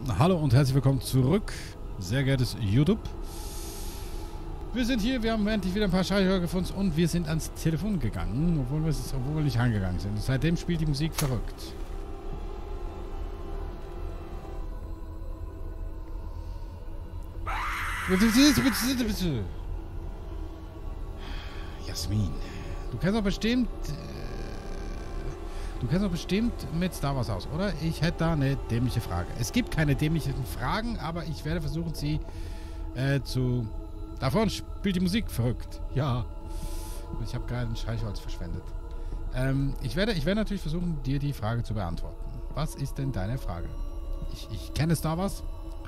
Hallo und herzlich willkommen zurück, sehr geehrtes YouTube. Wir sind hier, wir haben endlich wieder ein paar Schallhörer gefunden und wir sind ans Telefon gegangen, obwohl wir nicht rangegangen sind. Seitdem spielt die Musik verrückt. Bitte. Jasmin, du kennst doch bestimmt... Du kennst doch bestimmt mit Star Wars aus, oder? Ich hätte da eine dämliche Frage. Es gibt keine dämlichen Fragen, aber ich werde versuchen, sie zu... Davon spielt die Musik verrückt. Ja. Ich habe gerade ein Streichholz verschwendet. Ich werde natürlich versuchen, dir die Frage zu beantworten. Was ist denn deine Frage? Ich kenne Star Wars.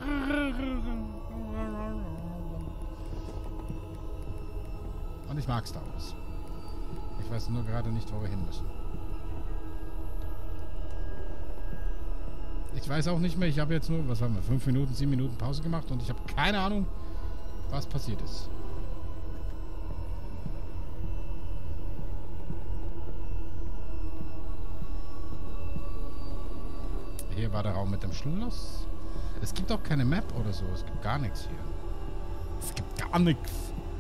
Und ich mag Star Wars. Ich weiß nur gerade nicht, wo wir hin müssen. Ich weiß auch nicht mehr, ich habe jetzt nur, 5 Minuten, 7 Minuten Pause gemacht und ich habe keine Ahnung, was passiert ist. Hier war der Raum mit dem Schloss. Es gibt auch keine Map oder so, es gibt gar nichts hier. Es gibt gar nichts.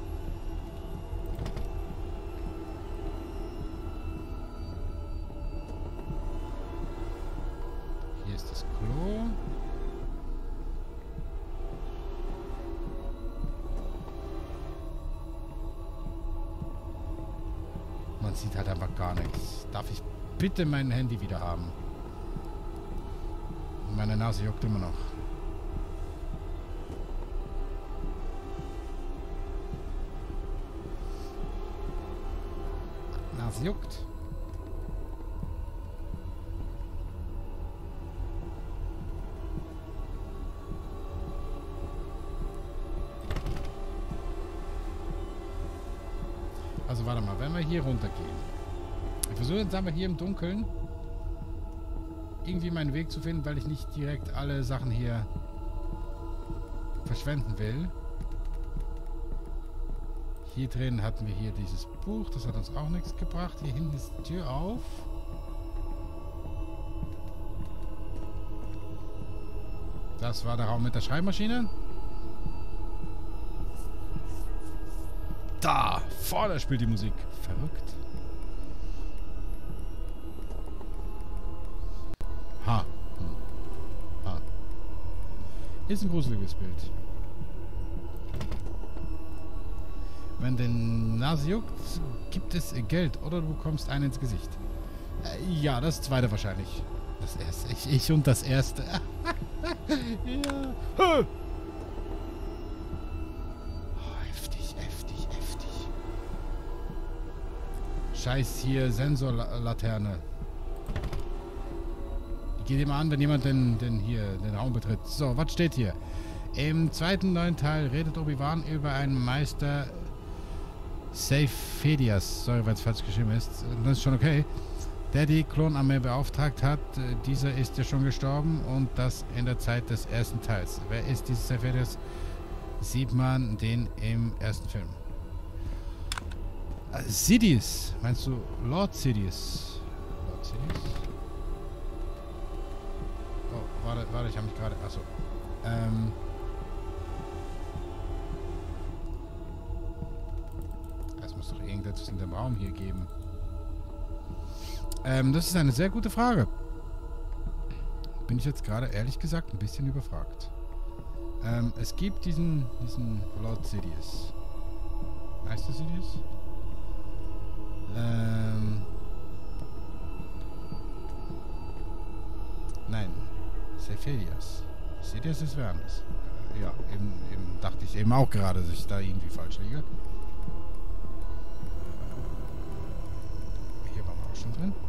Hier ist das Klo. Man sieht halt einfach gar nichts. Darf ich bitte mein Handy wieder haben? Meine Nase juckt immer noch. Nase juckt. Also warte mal, wenn wir hier runtergehen. Ich versuche jetzt aber hier im Dunkeln irgendwie meinen Weg zu finden, weil ich nicht direkt alle Sachen hier verschwenden will. Hier drin hatten wir hier dieses Buch, das hat uns auch nichts gebracht. Hier hinten ist die Tür auf. Das war der Raum mit der Schreibmaschine. Da, vorne spielt die Musik. Verrückt. Ha. Ha. Ist ein gruseliges Bild. Wenn den Nase juckt, gibt es Geld oder du bekommst einen ins Gesicht. Ja, das zweite wahrscheinlich. Das erste. Ich und das erste. Ja. Oh, heftig. Scheiß hier Sensorlaterne. Die geht immer an, wenn jemand den Raum betritt. So, was steht hier? Im zweiten neuen Teil redet Obi-Wan über einen Meister Seyphedias. Sorry, weil es falsch geschrieben ist. Das ist schon okay. Der die Klonarmee beauftragt hat. Dieser ist ja schon gestorben und das in der Zeit des ersten Teils. Wer ist dieser Seyphedias? Sieht man den im ersten Film. Sidious. Meinst du Lord Sidious? Lord Sidious? Oh, warte, ich habe mich gerade... Achso. Es muss doch irgendetwas in dem Raum hier geben. Das ist eine sehr gute Frage. Bin ich jetzt gerade ehrlich gesagt ein bisschen überfragt. Es gibt diesen Lord Sidious. Meister Sidious? Nein. Seyphedias. Sidious ist wer anders. Ja, eben dachte ich eben auch gerade, dass ich da irgendwie falsch liege. Hier waren wir auch schon drin.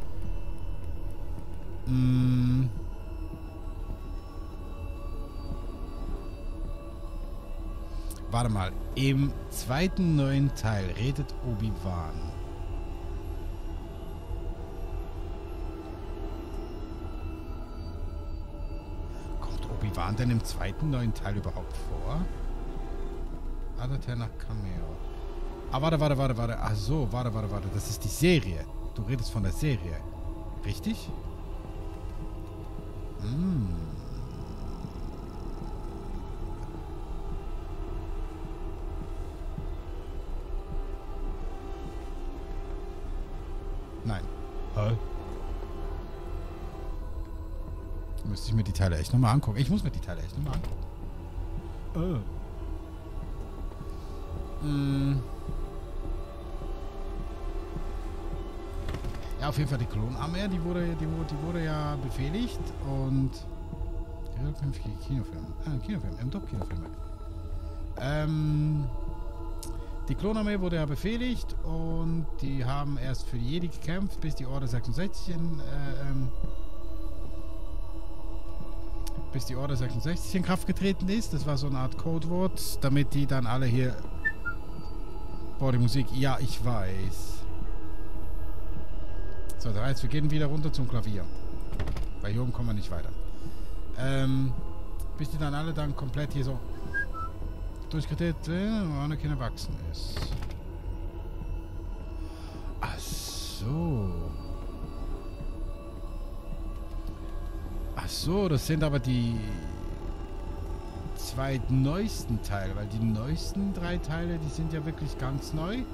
Warte mal. Im zweiten neuen Teil redet Obi-Wan. Obi-Wan denn im zweiten neuen Teil überhaupt vor? Adapter nach Cameo. Ah, warte. Ach so, warte. Das ist die Serie. Du redest von der Serie. Richtig? Hä? Müsste ich mir die Teile echt nochmal angucken. Ich muss mir die Teile echt nochmal angucken. Ja, auf jeden Fall die Klonarmee, die wurde ja befehligt und Kinofilm. Kinofilm, Top-Kinofilme. Die Klonarmee wurde ja befehligt und die haben erst für die Jedi gekämpft, bis die Order 66 in Kraft getreten ist. Das war so eine Art Codewort, damit die dann alle hier... Boah, die Musik. Ja, ich weiß. So, das heißt, wir gehen wieder runter zum Klavier. Weil hier oben kommen wir nicht weiter. Bis die dann alle dann komplett hier so durchgedreht sind, wo Anakin erwachsen ist. Ach so. Ach so, das sind aber die zweitneuesten Teile, weil die neuesten 3 Teile, die sind ja wirklich ganz neu.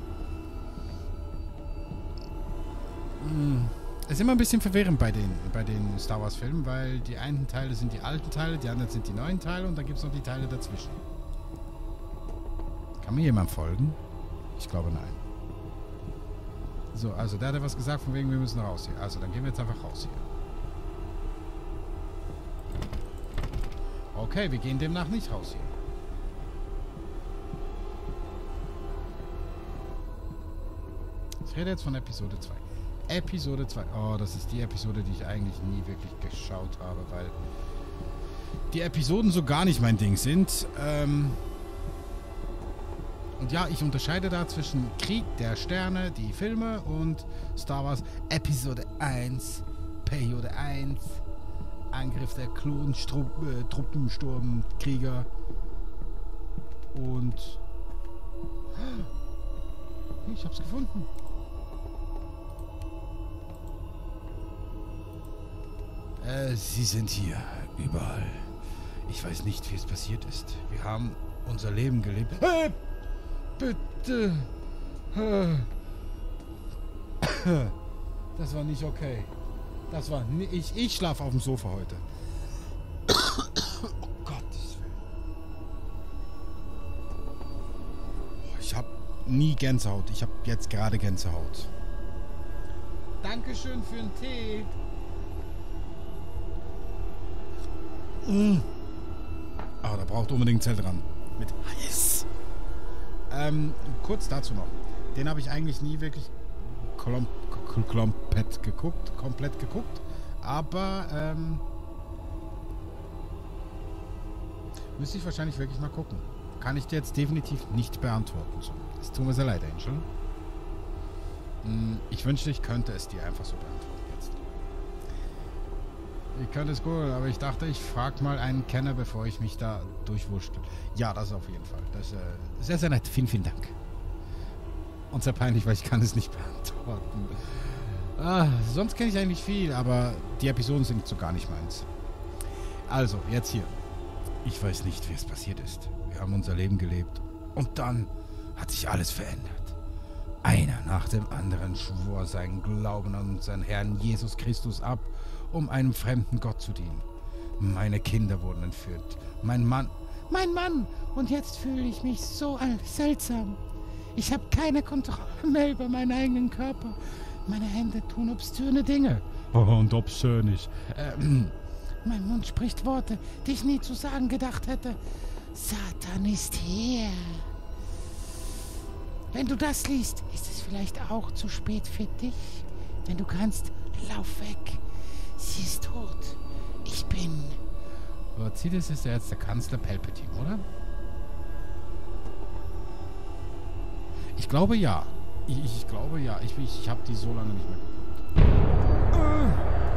Es ist immer ein bisschen verwirrend bei den Star Wars Filmen, weil die einen Teile sind die alten Teile, die anderen sind die neuen Teile und dann gibt es noch die Teile dazwischen. Kann mir jemand folgen? Ich glaube nein. So, also der hat was gesagt von wegen, wir müssen raus hier. Also dann gehen wir jetzt einfach raus hier. Okay, wir gehen demnach nicht raus hier. Ich rede jetzt von Episode 2. Episode 2. Oh, das ist die Episode, die ich eigentlich nie wirklich geschaut habe, weil die Episoden so gar nicht mein Ding sind. Und ja, ich unterscheide da zwischen Krieg der Sterne, die Filme, und Star Wars Episode 1, Periode 1, Angriff der Truppensturmkrieger und... Ich hab's gefunden. Sie sind hier, überall. Ich weiß nicht, wie es passiert ist. Wir haben unser Leben gelebt. Hey, bitte. Das war nicht okay. Das war nicht... Ich schlafe auf dem Sofa heute. Oh Gottes Willen. Ich habe nie Gänsehaut. Ich habe jetzt gerade Gänsehaut. Dankeschön für den Tee. Ah, da braucht unbedingt ein Zelt dran. Mit Eis. Kurz dazu noch. Den habe ich eigentlich nie wirklich komplett geguckt. Aber müsste ich wahrscheinlich wirklich mal gucken. Kann ich dir jetzt definitiv nicht beantworten. So. Es tut mir sehr leid, Angel. Ich wünschte, ich könnte es dir einfach so beantworten jetzt. Ich könnte es gut, aber ich dachte, ich frage mal einen Kenner, bevor ich mich da durchwurschtel. Ja, das auf jeden Fall. Das ist sehr, sehr nett. Vielen, vielen Dank. Und sehr peinlich, weil ich kann es nicht beantworten. Sonst kenne ich eigentlich viel, aber die Episoden sind so gar nicht meins. Also, jetzt hier. Ich weiß nicht, wie es passiert ist. Wir haben unser Leben gelebt. Und dann hat sich alles verändert. Einer nach dem anderen schwor seinen Glauben an unseren Herrn Jesus Christus ab, um einem fremden Gott zu dienen. Meine Kinder wurden entführt. Mein Mann! Und jetzt fühle ich mich so seltsam. Ich habe keine Kontrolle mehr über meinen eigenen Körper. Meine Hände tun obszöne Dinge. Oh, und obszön nicht. Mein Mund spricht Worte, die ich nie zu sagen gedacht hätte. Satan ist hier. Wenn du das liest, ist es vielleicht auch zu spät für dich. Wenn du kannst, lauf weg. Sie ist tot. Ich bin... Sidious ist ja jetzt der Kanzler Palpatine, oder? Ich glaube ja. Ich glaube ja. Ich habe die so lange nicht mehr geguckt.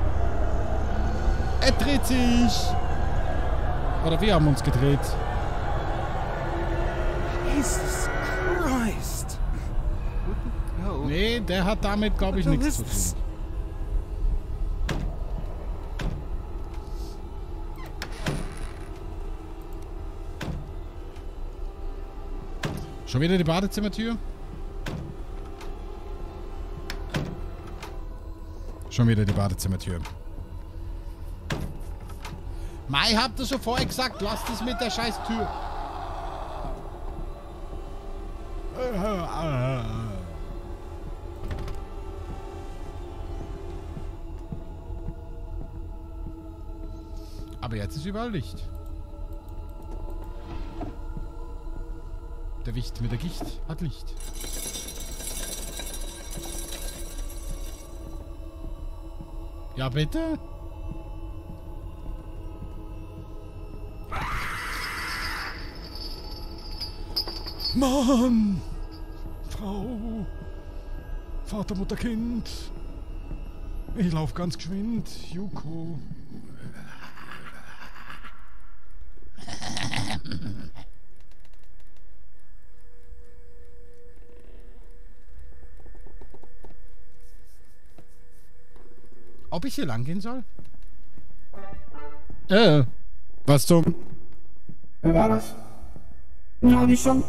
Er dreht sich! Oder wir haben uns gedreht. Jesus Christ! Nee, der hat damit, glaube ich, nichts zu tun. Schon wieder die Badezimmertür? Schon wieder die Badezimmertür. Mai, habt ihr schon vorher gesagt, lasst es mit der scheiß Tür. Aber jetzt ist überall Licht. Der Wicht mit der Gicht hat Licht. Ja, bitte? Mann! Frau! Vater, Mutter, Kind! Ich lauf ganz geschwind, Yuko. Ob ich hier lang gehen soll? Was zum? Wer war das? Ja, die schon.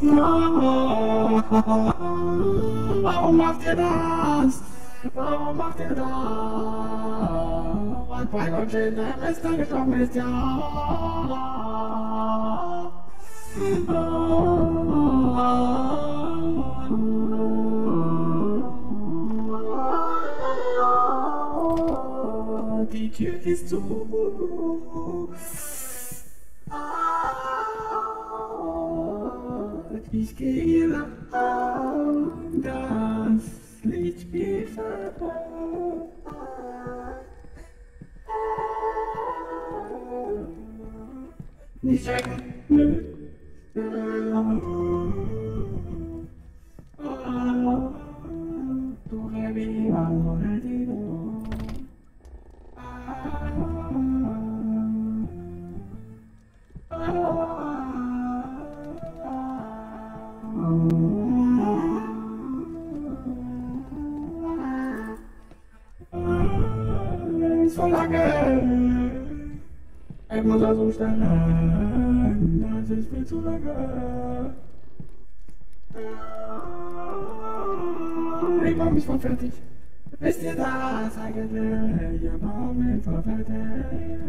Warum macht ihr das? Warum macht ihr das? Bei Gott steht der Beste gestorben ist, Die Tür ist zu. Ich gehe lang, das Licht spielt vorbei. Nicht schrecken, nö. Du so lange, ich muss also stellen, das ist viel zu lange. Ich mach mich voll fertig. Wisst ihr das eigentlich? Ich mach mich voll fertig.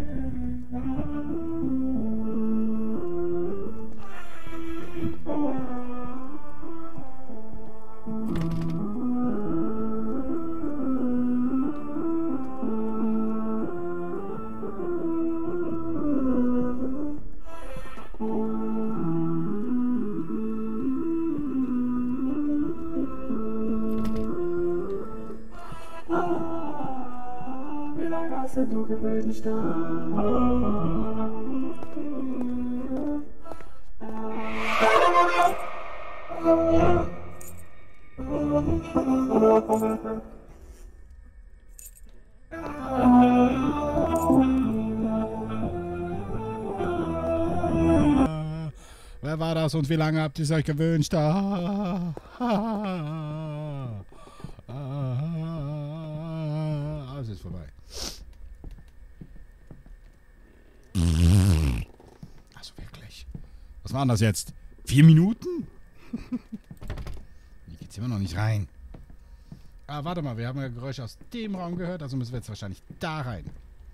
Wie lange hast du gewöhnlich da? Wer war das und wie lange habt ihr es euch gewünscht? Alles ist vorbei. Also wirklich. Was war das jetzt? 4 Minuten? Hier geht's immer noch nicht rein. Ah, warte mal, wir haben ja Geräusche aus dem Raum gehört, also müssen wir jetzt wahrscheinlich da rein.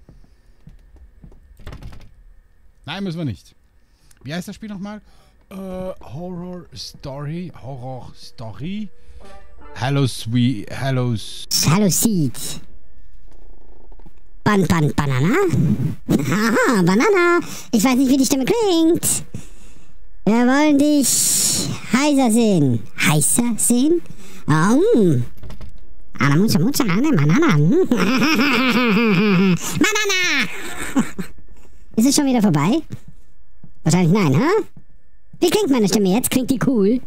Nein, müssen wir nicht. Wie heißt das Spiel nochmal? Horror Story. Horror Story. Hello Sweet. Hello Seed. Banana? Haha, Banana. Ich weiß nicht, wie die Stimme klingt. Wir wollen dich heiser sehen. Heißer sehen? Ana mucha, Banana. Banana! Ist es schon wieder vorbei? Wahrscheinlich nein, hä? Wie klingt meine Stimme jetzt? Klingt die cool?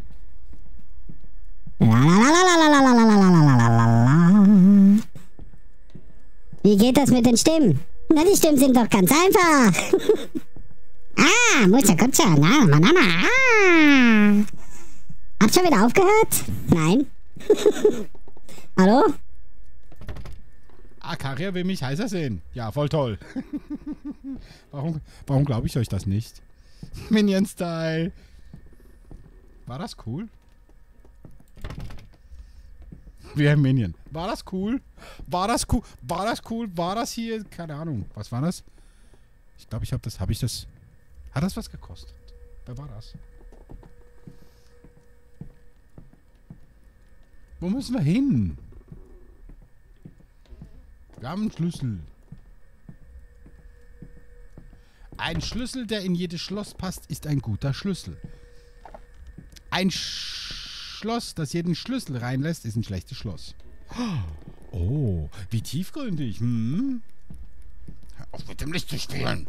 Wie geht das mit den Stimmen? Na, die Stimmen sind doch ganz einfach. Mucha Kutscha, na, Banana. Habt schon wieder aufgehört? Nein. Hallo? Karia will mich heißer sehen. Ja, voll toll. Warum glaube ich euch das nicht? Minion-Style. War das cool? Wie ein Minion. War das cool? War das cool? War das cool? War das hier? Keine Ahnung. Was war das? Ich glaube, ich habe das... Hat das was gekostet? Wer war das? Wo müssen wir hin? Wir haben einen Schlüssel. Ein Schlüssel, der in jedes Schloss passt, ist ein guter Schlüssel. Ein Schloss, das jeden Schlüssel reinlässt, ist ein schlechtes Schloss. Oh, wie tiefgründig. Hm? Hör auf mit dem Licht zu spielen.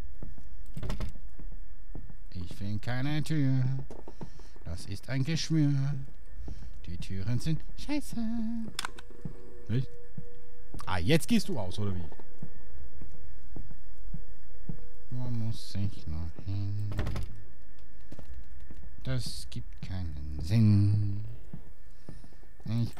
Ich finde keine Tür. Das ist ein Geschwür. Die Türen sind scheiße. Nicht? Ah, jetzt gehst du aus, oder wie? Wo muss ich noch hin? Das gibt keinen Sinn. Ich...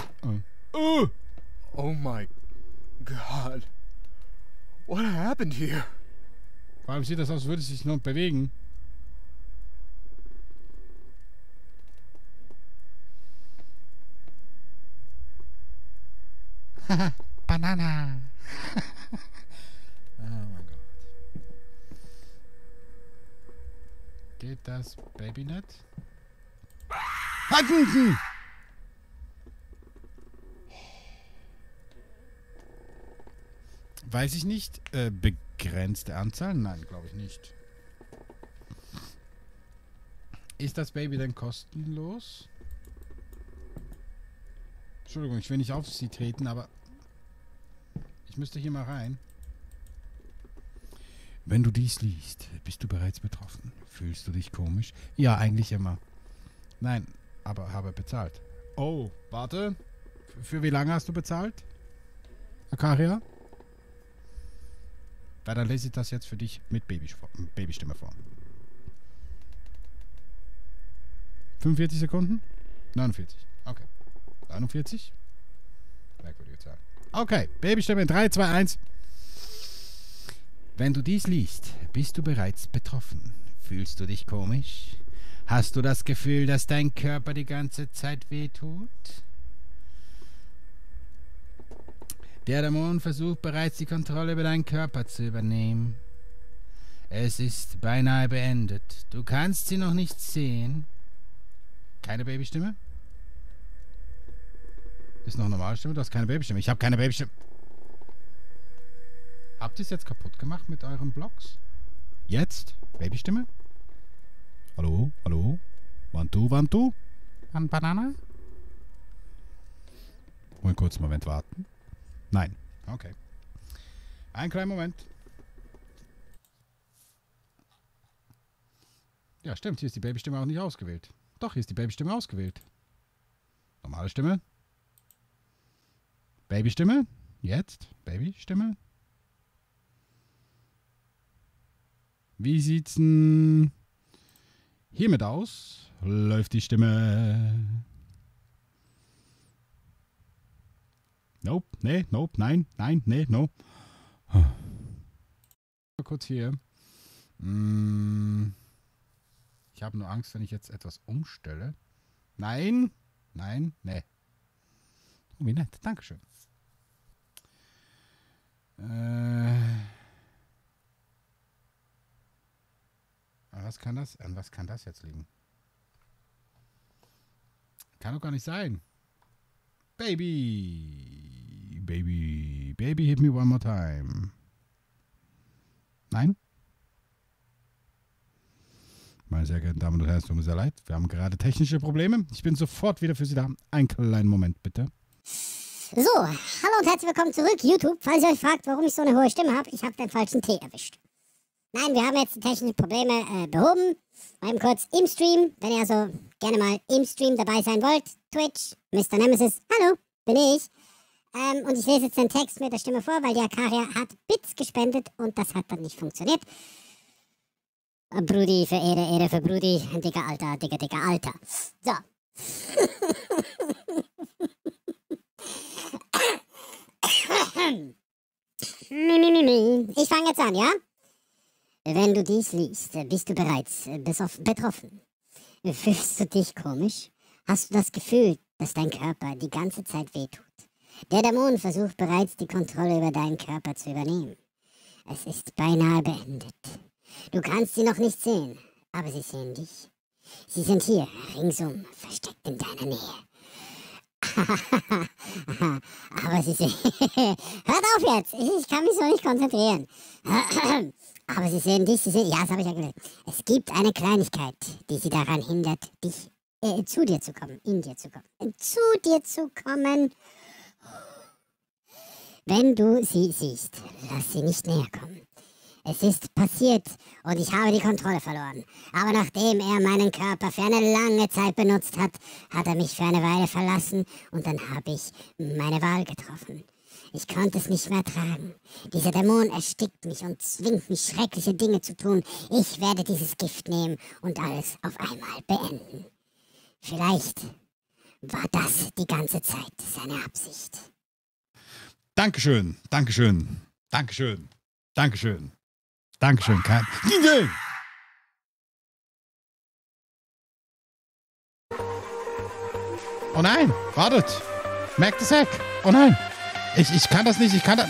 Oh my God. What happened here? Vor allem sieht das aus, würde es sich noch bewegen. Haha, Banana. Oh mein Gott. Geht das Baby nicht? Halten! Weiß ich nicht. Begrenzte Anzahl? Nein, glaube ich nicht. Ist das Baby denn kostenlos? Entschuldigung, ich will nicht auf sie treten, aber ich müsste hier mal rein. Wenn du dies liest, bist du bereits betroffen. Fühlst du dich komisch? Ja, eigentlich immer. Nein, aber habe bezahlt. Oh, warte. Für wie lange hast du bezahlt? Akaria? Ja, dann lese ich das jetzt für dich mit Babystimme vor. 45 Sekunden? 49. Okay. 41? Merkwürdige Zahl. Okay, Babystimme in 3, 2, 1. Wenn du dies liest, bist du bereits betroffen. Fühlst du dich komisch? Hast du das Gefühl, dass dein Körper die ganze Zeit wehtut? Der Dämon versucht bereits die Kontrolle über deinen Körper zu übernehmen. Es ist beinahe beendet. Du kannst sie noch nicht sehen. Keine Babystimme? Ist noch normale Stimme? Du hast keine Babystimme. Ich habe keine Babystimme. Habt ihr es jetzt kaputt gemacht mit euren Blogs? Jetzt? Babystimme? Hallo? Hallo? Wantu? An Banana? Wollen kurz einen Moment warten? Nein. Okay. Einen kleinen Moment. Ja, stimmt. Hier ist die Babystimme auch nicht ausgewählt. Doch, hier ist die Babystimme ausgewählt. Normale Stimme. Babystimme. Jetzt. Babystimme. Wie sieht's denn hiermit aus? Läuft die Stimme? Nope, nee, nope, nein, nee, no. Kurz hier. Ich habe nur Angst, wenn ich jetzt etwas umstelle. Nein, nee. Oh, wie nett, Dankeschön. An was kann das jetzt liegen? Kann doch gar nicht sein. Baby, hit me one more time. Nein? Meine sehr geehrten Damen und Herren, es tut mir sehr leid. Wir haben gerade technische Probleme. Ich bin sofort wieder für Sie da. Einen kleinen Moment, bitte. So, hallo und herzlich willkommen zurück, YouTube. Falls ihr euch fragt, warum ich so eine hohe Stimme habe, ich habe den falschen Tee erwischt. Nein, wir haben jetzt die technischen Probleme behoben. Mal eben kurz im Stream, wenn ihr also gerne mal im Stream dabei sein wollt. Twitch, Mr. Nemesis, hallo, bin ich. Und ich lese jetzt den Text mit der Stimme vor, weil die Akaria hat Bits gespendet und das hat dann nicht funktioniert. Brudi für Ehre für Brudi, dicker Alter. So. Ich fange jetzt an, ja? Wenn du dies liest, bist du bereits betroffen. Fühlst du dich komisch? Hast du das Gefühl, dass dein Körper die ganze Zeit wehtut. Der Dämon versucht bereits, die Kontrolle über deinen Körper zu übernehmen. Es ist beinahe beendet. Du kannst sie noch nicht sehen, aber sie sehen dich. Sie sind hier, ringsum, versteckt in deiner Nähe. Aber sie sehen... Hört auf jetzt! Ich kann mich so nicht konzentrieren. Aber sie sehen dich, sie sehen... Ja, das habe ich ja gehört. Es gibt eine Kleinigkeit, die sie daran hindert, dich zu dir zu kommen, in dir zu kommen. Zu dir zu kommen. Wenn du sie siehst, lass sie nicht näher kommen. Es ist passiert und ich habe die Kontrolle verloren. Aber nachdem er meinen Körper für eine lange Zeit benutzt hat, hat er mich für eine Weile verlassen und dann habe ich meine Wahl getroffen. Ich konnte es nicht mehr tragen. Dieser Dämon erstickt mich und zwingt mich, schreckliche Dinge zu tun. Ich werde dieses Gift nehmen und alles auf einmal beenden. Vielleicht war das die ganze Zeit seine Absicht. Dankeschön, Dankeschön, Dankeschön, Dankeschön, Dankeschön. Oh nein, wartet. Merkt es weg. Oh nein. Ich kann das nicht, ich kann das...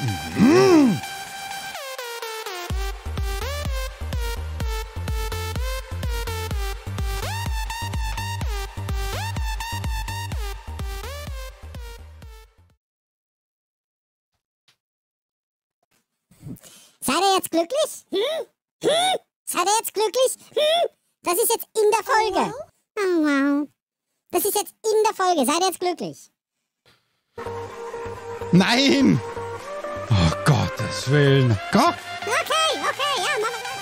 Seid ihr jetzt glücklich? Seid ihr jetzt glücklich? Das ist jetzt in der Folge. Oh, wow. Das ist jetzt in der Folge. Seid ihr jetzt glücklich? Nein! Oh Gottes Willen. Gott! Okay, ja, mach mal.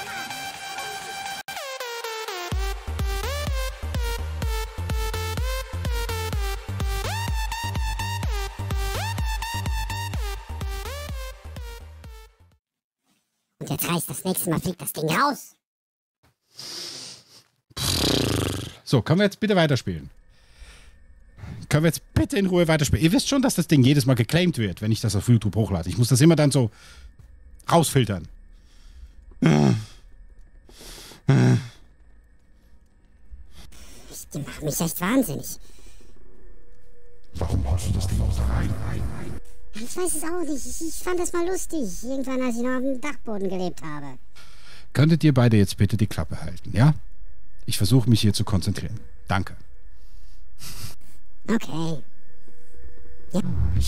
Und jetzt heißt das nächste Mal fliegt das Ding raus. So, können wir jetzt bitte weiterspielen? Können wir jetzt bitte in Ruhe weiterspielen? Ihr wisst schon, dass das Ding jedes Mal geclaimed wird, wenn ich das auf YouTube hochlade. Ich muss das immer dann so rausfiltern. Die machen mich echt wahnsinnig. Warum haust du das Ding auch da rein? Ich weiß es auch nicht. Ich fand das mal lustig. Irgendwann, als ich noch auf dem Dachboden gelebt habe. Könntet ihr beide jetzt bitte die Klappe halten, ja? Ich versuche mich hier zu konzentrieren. Danke. Okay. Ja.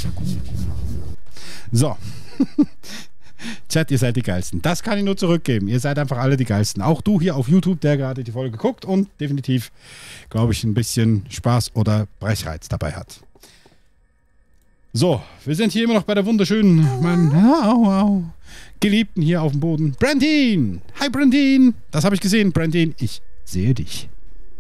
So. Chat, ihr seid die Geilsten. Das kann ich nur zurückgeben. Ihr seid einfach alle die Geilsten. Auch du hier auf YouTube, der gerade die Folge guckt und definitiv, glaube ich, ein bisschen Spaß oder Brechreiz dabei hat. So, wir sind hier immer noch bei der wunderschönen, Geliebten hier auf dem Boden. Brandine! Hi Brandine! Das habe ich gesehen, Brandine. Ich sehe dich.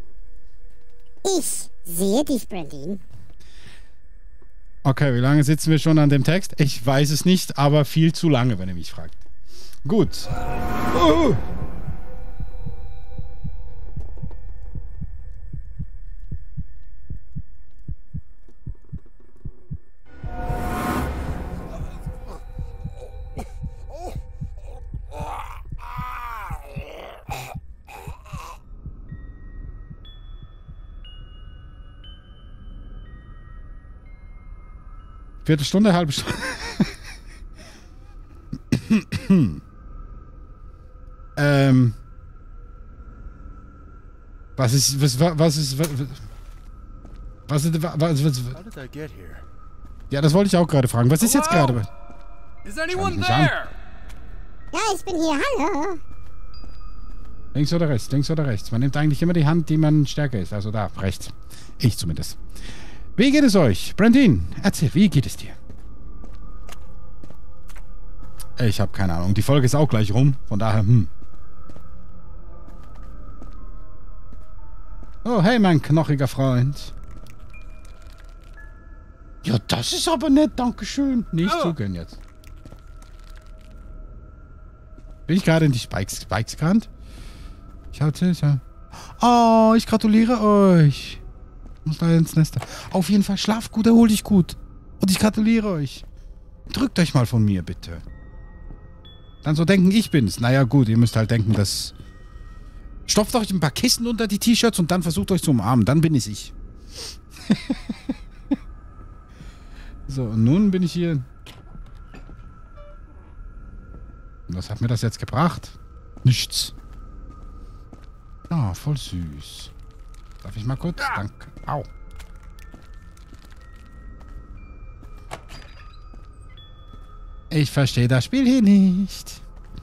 Ich sehe dich, Brandine. Okay, wie lange sitzen wir schon an dem Text? Ich weiß es nicht, aber viel zu lange, wenn ihr mich fragt. Gut. Oh. Viertelstunde, halbe Stunde. Was ist... How did I get here? Ja, das wollte ich auch gerade fragen. Was ist jetzt gerade? Is anyone nicht an. there? Ja, ich bin hier. Hallo. Links oder rechts? Links oder rechts? Man nimmt eigentlich immer die Hand, die man stärker ist. Also da, rechts. Ich zumindest. Wie geht es euch? Brandine, erzähl, wie geht es dir? Ich habe keine Ahnung. Die Folge ist auch gleich rum. Von daher, Oh, hey, mein knochiger Freund. Ja, das ist aber nett. Dankeschön. Nicht zugehen jetzt. Bin ich gerade in die Spikes gerannt? Ich gratuliere euch. Ich muss leider ins Nest. Auf jeden Fall schlaft gut, erhol dich gut. Und ich gratuliere euch. Drückt euch mal von mir, bitte. Dann so denken, ich bin's. Naja, gut, ihr müsst halt denken, dass... Stopft euch ein paar Kissen unter die T-Shirts und dann versucht euch zu umarmen. Dann bin es ich. So, und nun bin ich hier. Was hat mir das jetzt gebracht? Nichts. Ah, voll süß. Darf ich mal kurz? Danke. Au. Ich verstehe das Spiel hier nicht.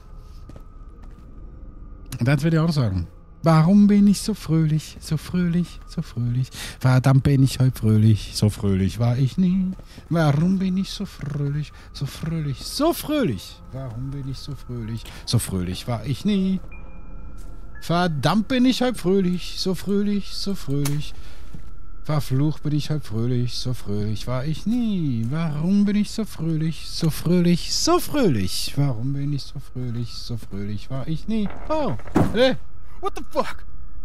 Und das würde ich auch sagen. Warum bin ich so fröhlich, so fröhlich, so fröhlich? Verdammt bin ich heute fröhlich, so fröhlich war ich nie. Warum bin ich so fröhlich, so fröhlich, so fröhlich? Warum bin ich so fröhlich, so fröhlich war ich nie. Verdammt bin ich heute fröhlich, so fröhlich, so fröhlich. Verflucht bin ich heute fröhlich, so fröhlich war ich nie. Warum bin ich so fröhlich, so fröhlich, so fröhlich? Warum bin ich so fröhlich, so fröhlich war ich nie? Oh, hey. What the fuck?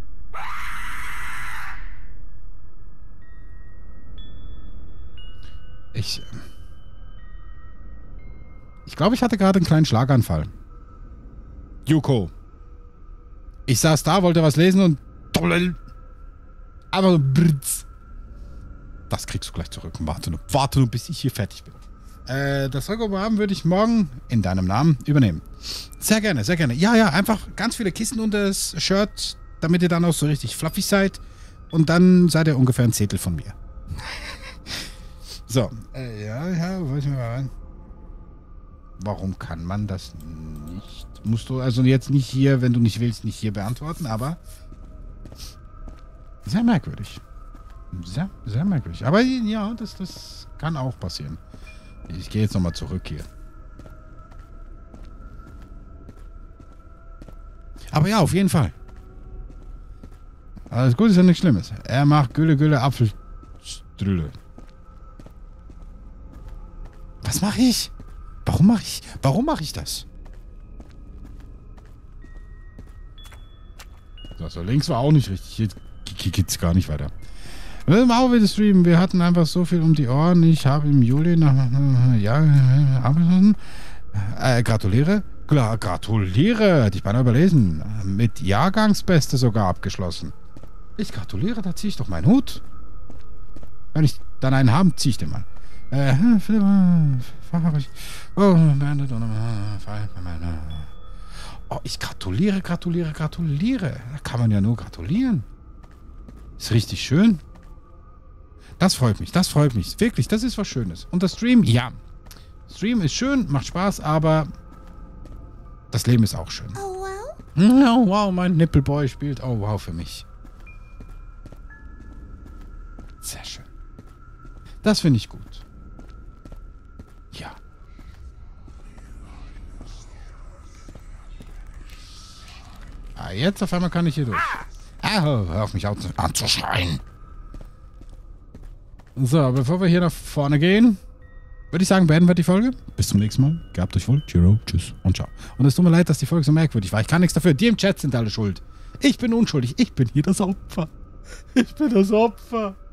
Ich glaube, ich hatte gerade einen kleinen Schlaganfall. Yuko. Ich saß da, wollte was lesen und... Aber Britz. Das kriegst du gleich zurück. Warte nur, bis ich hier fertig bin. Das Rückoberarm würde ich morgen in deinem Namen übernehmen. Sehr gerne, sehr gerne. Ja, einfach ganz viele Kissen unter das Shirt, damit ihr dann auch so richtig fluffy seid. Und dann seid ihr ungefähr ein Zehntel von mir. So, wollte ich mal rein. Warum kann man das nicht? Musst du also jetzt nicht hier, wenn du nicht willst, nicht hier beantworten, aber sehr merkwürdig. Sehr, sehr merkwürdig. Aber ja, das kann auch passieren. Ich gehe jetzt nochmal zurück hier. Aber ja, auf jeden Fall. Alles gut, ist ja nichts Schlimmes. Er macht Gülle, Apfelstrülle. Was mache ich? Warum mache ich das? So, links war auch nicht richtig. Hier geht's gar nicht weiter. Wir machen auch wieder streamen. Wir hatten einfach so viel um die Ohren. Ich habe im Juli gratuliere. Gratuliere. Hätte ich beinahe überlesen. Mit Jahrgangsbeste sogar abgeschlossen. Ich gratuliere, da ziehe ich doch meinen Hut. Wenn ich dann einen habe, ziehe ich den mal. Oh, ich gratuliere. Da kann man ja nur gratulieren. Ist richtig schön. Das freut mich. Wirklich, das ist was Schönes. Und das Stream, ja. Stream ist schön, macht Spaß, aber das Leben ist auch schön. Oh, wow. Oh, wow, mein Nippelboy spielt. Oh, wow, für mich. Sehr schön. Das finde ich gut. Ja. Jetzt auf einmal kann ich hier durch. Hör auf mich anzuschreien. So, bevor wir hier nach vorne gehen, würde ich sagen, beenden wir die Folge. Bis zum nächsten Mal. Gehabt euch wohl. Cheero, tschüss und ciao. Und es tut mir leid, dass die Folge so merkwürdig war. Ich kann nichts dafür. Die im Chat sind alle schuld. Ich bin unschuldig. Ich bin hier das Opfer. Ich bin das Opfer.